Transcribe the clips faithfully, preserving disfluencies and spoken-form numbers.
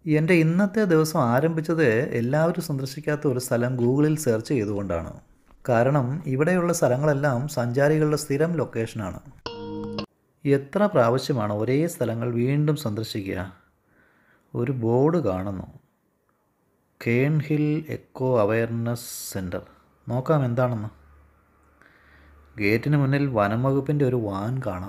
എൻ്റെ ഇന്നത്തെ ദിവസം ആരംഭിച്ചത് എല്ലാവരും സന്ദർശിക്കാത്ത ഒരു സ്ഥലം ഗൂഗിളിൽ സെർച്ച് ചെയ്തുകൊണ്ടാണ്. കാരണം ഇവിടെയുള്ള സ്ഥലങ്ങളെല്ലാം സഞ്ചാരികളുടെ സ്ഥിരം ലൊക്കേഷനാണ്. എത്ര പ്രാവശ്യമാണ് ഒരേ സ്ഥലങ്ങൾ വീണ്ടും സന്ദർശിക്കുക? ഒരു ബോർഡ് കാണുന്നു, Kern Hill eco awareness centre. നോക്കാം എന്താണെന്ന്. ഗേറ്റിന് മുന്നിൽ വനം വകുപ്പിൻ്റെ ഒരു വാൻ കാണാം.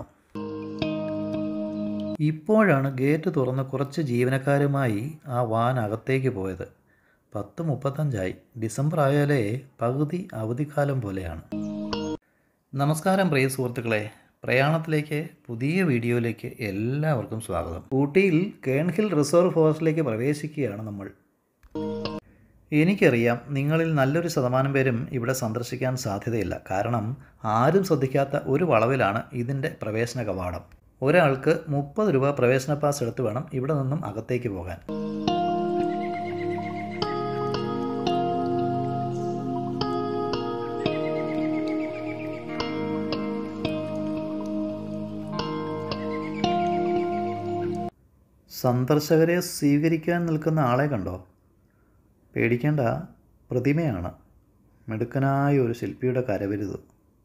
ഇപ്പോഴാണ് ഗേറ്റ് തുറന്ന് കുറച്ച് ജീവനക്കാരുമായി ആ വാൻ അകത്തേക്ക് പോയത്. പത്ത് മുപ്പത്തഞ്ചായി. ഡിസംബർ ആയാലേ പകുതി അവധിക്കാലം പോലെയാണ്. നമസ്കാരം പ്രിയ സുഹൃത്തുക്കളെ, പ്രയാണത്തിലേക്ക് പുതിയ വീഡിയോയിലേക്ക് എല്ലാവർക്കും സ്വാഗതം. ഊട്ടിയിൽ കേൺ ഹിൽ റിസർവ് ഫോറസ്റ്റിലേക്ക് പ്രവേശിക്കുകയാണ് നമ്മൾ. എനിക്കറിയാം നിങ്ങളിൽ നല്ലൊരു ശതമാനം പേരും ഇവിടെ സന്ദർശിക്കാൻ സാധ്യതയില്ല. കാരണം ആരും ശ്രദ്ധിക്കാത്ത ഒരു വളവിലാണ് ഇതിൻ്റെ പ്രവേശന കവാടം. ഒരാൾക്ക് മുപ്പത് രൂപ പ്രവേശന പാസ് എടുത്ത് വേണം ഇവിടെ നിന്നും അകത്തേക്ക് പോകാൻ. സന്ദർശകരെ സ്വീകരിക്കാൻ നിൽക്കുന്ന ആളെ കണ്ടോ? പേടിക്കേണ്ട, പ്രതിമയാണ്. മിടുക്കനായ ഒരു ശില്പിയുടെ കരവിരുത്.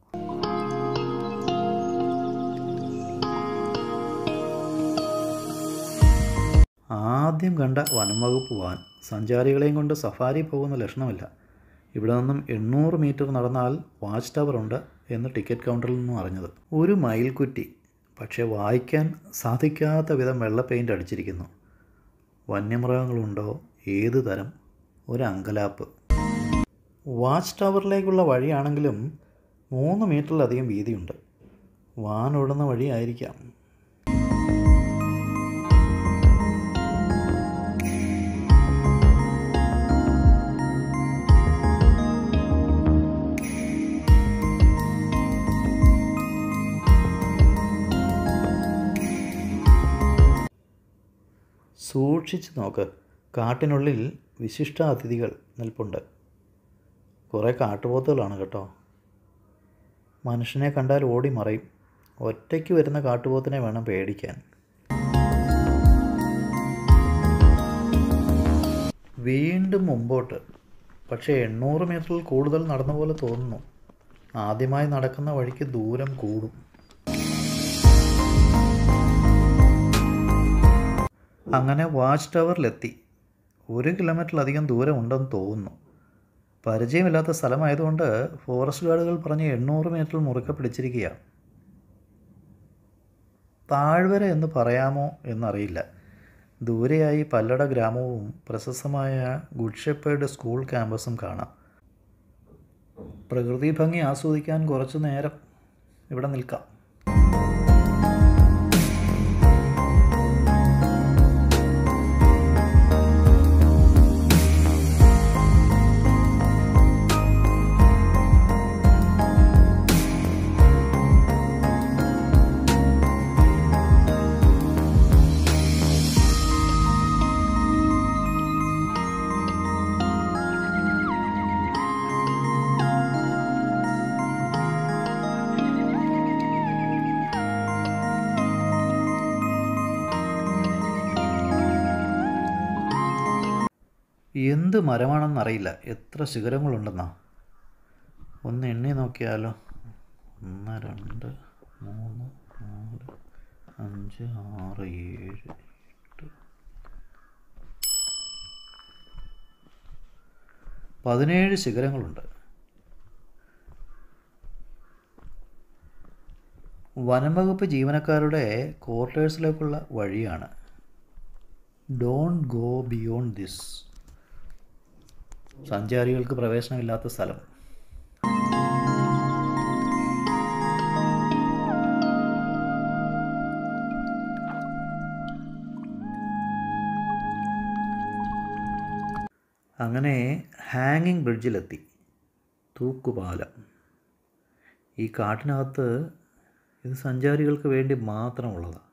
ആദ്യം കണ്ട വനം വകുപ്പ് വാൻ സഞ്ചാരികളെയും കൊണ്ട് സഫാരി പോകുന്ന ലക്ഷണമില്ല. ഇവിടെ നിന്നും എണ്ണൂറ് മീറ്റർ നടന്നാൽ വാച്ച് ടവർ ഉണ്ട് എന്ന് ടിക്കറ്റ് കൗണ്ടറിൽ നിന്നും അറിഞ്ഞത്. ഒരു മയിൽക്കുറ്റി, പക്ഷേ വായിക്കാൻ സാധിക്കാത്ത വിധം വെള്ള പെയിൻ്റ് അടിച്ചിരിക്കുന്നു. വന്യമൃഗങ്ങളുണ്ടോ? ഏത് തരം? ഒരു അങ്കലാപ്പ്. വാച്ച് ടവറിലേക്കുള്ള വഴിയാണെങ്കിലും മൂന്ന് മീറ്ററിലധികം വീതിയുണ്ട്. വാൻ ഓടുന്ന വഴിയായിരിക്കാം. സൂക്ഷിച്ച് നോക്ക്, കാട്ടിനുള്ളിൽ വിശിഷ്ട അതിഥികൾ നിൽപ്പുണ്ട്. കുറേ കാട്ടുപോത്തുകളാണ് കേട്ടോ. മനുഷ്യനെ കണ്ടാൽ ഓടി മറയും. ഒറ്റയ്ക്ക് വരുന്ന കാട്ടുപോത്തിനെ വേണം പേടിക്കാൻ. വീണ്ടും മുമ്പോട്ട്. പക്ഷേ എണ്ണൂറ് മീറ്ററിൽ കൂടുതൽ നടന്ന പോലെ തോന്നുന്നു. ആദ്യമായി നടക്കുന്ന വഴിക്ക് ദൂരം കൂടും. അങ്ങനെ വാച്ച് ടവറിലെത്തി. ഒരു കിലോമീറ്ററിലധികം ദൂരം ഉണ്ടെന്ന് തോന്നുന്നു. പരിചയമില്ലാത്ത സ്ഥലമായതുകൊണ്ട് ഫോറസ്റ്റ് ഗാർഡുകൾ പറഞ്ഞ് എണ്ണൂറ് മീറ്ററിൽ മുറുക്കെ പിടിച്ചിരിക്കുക. താഴ്വര എന്ന് പറയാമോ എന്നറിയില്ല. ദൂരെയായി പല്ലട ഗ്രാമവും പ്രശസ്തമായ ഗുഡ് ഷെപ്പേർഡ് സ്കൂൾ ക്യാമ്പസും കാണാം. പ്രകൃതി ഭംഗി ആസ്വദിക്കാൻ കുറച്ചു നേരം ഇവിടെ നിൽക്കാം. എന്ത് മരമാണെന്നറിയില്ല, എത്ര ശിഖരങ്ങളുണ്ടെന്നാ. ഒന്ന് എണ്ണി നോക്കിയാലോ. ഒന്ന്, രണ്ട്, മൂന്ന്, നാല്, അഞ്ച്, ആറ്, ഏഴ്, എട്ട്, പതിനേഴ് ശിഖരങ്ങളുണ്ട്. വനംവകുപ്പ് ജീവനക്കാരുടെ ക്വാർട്ടേഴ്സിലേക്കുള്ള വഴിയാണ്. Don't go beyond this. സഞ്ചാരികൾക്ക് പ്രവേശനമില്ലാത്ത സ്ഥലം. അങ്ങനെ ഹാങ്ങിങ് ബ്രിഡ്ജിലെത്തി. തൂക്കുപാലം. ഈ കാട്ടിനകത്ത് ഇത് സഞ്ചാരികൾക്ക് വേണ്ടി മാത്രമുള്ളതാണ്.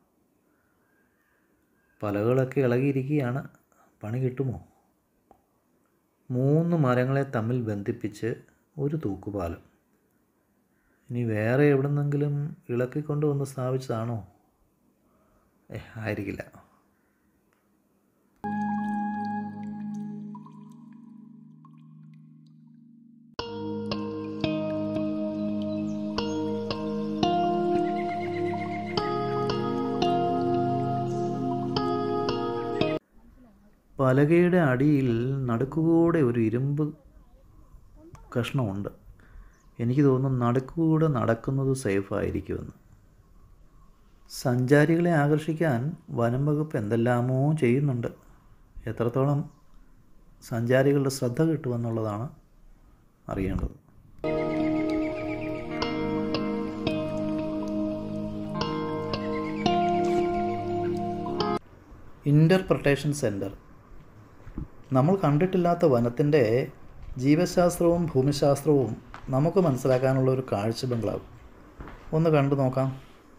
പലകളൊക്കെ ഇളകിയിരിക്കുകയാണ്. പണി കിട്ടുമോ? മൂന്ന് മരങ്ങളെ തമ്മിൽ ബന്ധിപ്പിച്ച് ഒരു തൂക്കുപാലം. ഇനി വേറെ എവിടെന്നെങ്കിലും ഇളക്കിക്കൊണ്ട് വന്ന് സ്ഥാപിച്ചതാണോ? ആയിരിക്കില്ല. പലകയുടെ അടിയിൽ നടുക്കുകൂടെ ഒരു ഇരുമ്പ് കഷ്ണമുണ്ട്. എനിക്ക് തോന്നുന്നു നടുക്കുകൂടെ നടക്കുന്നത് സേഫായിരിക്കുമെന്ന്. സഞ്ചാരികളെ ആകർഷിക്കാൻ വനം വകുപ്പ് എന്തെല്ലാമോ ചെയ്യുന്നുണ്ട്. എത്രത്തോളം സഞ്ചാരികളുടെ ശ്രദ്ധ കിട്ടുമെന്നുള്ളതാണ് അറിയേണ്ടത്. Interpretation centre. നമ്മൾ കണ്ടിട്ടില്ലാത്ത വനത്തിൻ്റെ ജീവശാസ്ത്രവും ഭൂമിശാസ്ത്രവും നമുക്ക് മനസ്സിലാക്കാനുള്ള ഒരു കാഴ്ച ബംഗ്ലാവ്. ഒന്ന് കണ്ടു നോക്കാം.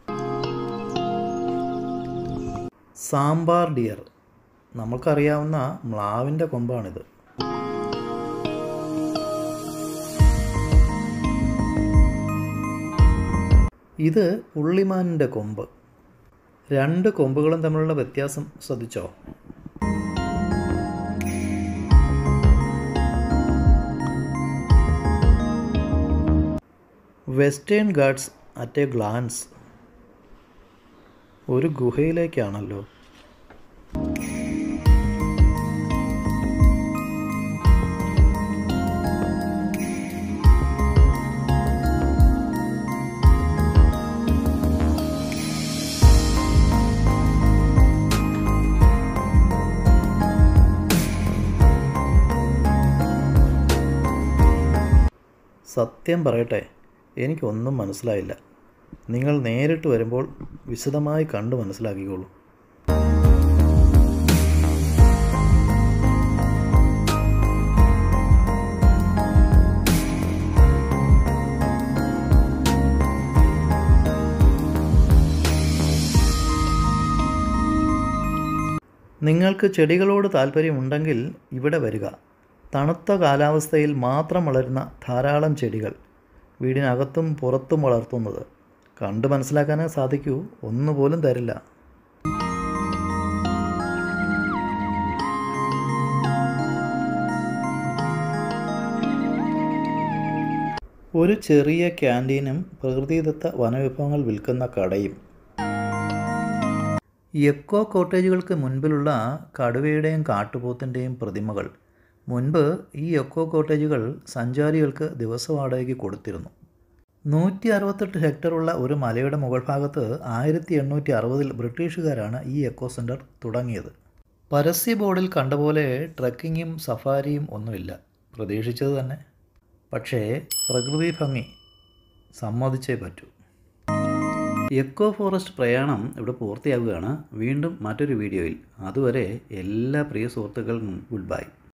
സാമ്പാർ ഡിയർ. നമുക്കറിയാവുന്ന മ്ലാവിൻ്റെ കൊമ്പാണിത്. ഇത് പുള്ളിമാനിൻ്റെ കൊമ്പ്. രണ്ട് കൊമ്പുകളും തമ്മിലുള്ള വ്യത്യാസം ശ്രദ്ധിച്ചോ? Western Ghats at a glance. ഒരു ഗുഹയിലേക്കാണല്ലോ. സത്യം പറയട്ടെ, എനിക്കൊന്നും മനസ്സിലായില്ല. നിങ്ങൾ നേരിട്ട് വരുമ്പോൾ വിശദമായി കണ്ടു മനസ്സിലാക്കിക്കോളൂ. നിങ്ങൾക്ക് ചെടികളോട് താല്പര്യമുണ്ടെങ്കിൽ ഇവിടെ വരിക. തണുത്ത കാലാവസ്ഥയിൽ മാത്രം വളരുന്ന ധാരാളം ചെടികൾ, വീടിനകത്തും പുറത്തും വളർത്തുന്നത്. കണ്ടു മനസ്സിലാക്കാനേ സാധിക്കൂ, ഒന്നുപോലും തരില്ല. ഒരു ചെറിയ ക്യാൻറ്റീനും പ്രകൃതിദത്ത വനവിഭവങ്ങൾ വിൽക്കുന്ന കടയും. എക്കോ കോട്ടേജുകൾക്ക് മുൻപിലുള്ള കടുവയുടെയും കാട്ടുപോത്തിൻ്റെയും പ്രതിമകൾ. മുൻപ് ഈ എക്കോ കോട്ടേജുകൾ സഞ്ചാരികൾക്ക് ദിവസ വാടകയ്ക്ക് കൊടുത്തിരുന്നു. നൂറ്റി അറുപത്തെട്ട് ഹെക്ടറുള്ള ഒരു മലയുടെ മുകൾ ഭാഗത്ത് ആയിരത്തി എണ്ണൂറ്റി അറുപതിൽ ബ്രിട്ടീഷുകാരാണ് ഈ എക്കോ സെൻറ്റർ തുടങ്ങിയത്. പരസ്യ ബോർഡിൽ കണ്ട പോലെ ട്രക്കിങ്ങും സഫാരിയും ഒന്നുമില്ല, പ്രതീക്ഷിച്ചത് തന്നെ. പക്ഷേ പ്രകൃതി ഭംഗി സമ്മതിച്ചേ പറ്റൂ. എക്കോ ഫോറസ്റ്റ് പ്രയാണം ഇവിടെ പൂർത്തിയാവുകയാണ്. വീണ്ടും മറ്റൊരു വീഡിയോയിൽ. അതുവരെ എല്ലാ പ്രിയ സുഹൃത്തുക്കൾക്കും ഗുഡ് ബൈ.